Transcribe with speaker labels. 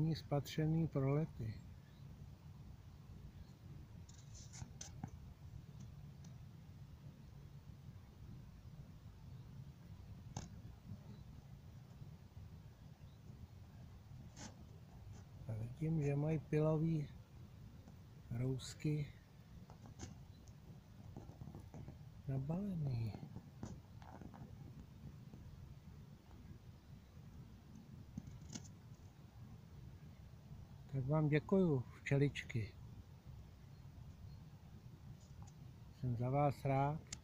Speaker 1: Poslední spatřený prolety. A vidím, že mají pilový rousky nabalený. Tak vám děkuju, včeličky. Jsem za vás rád.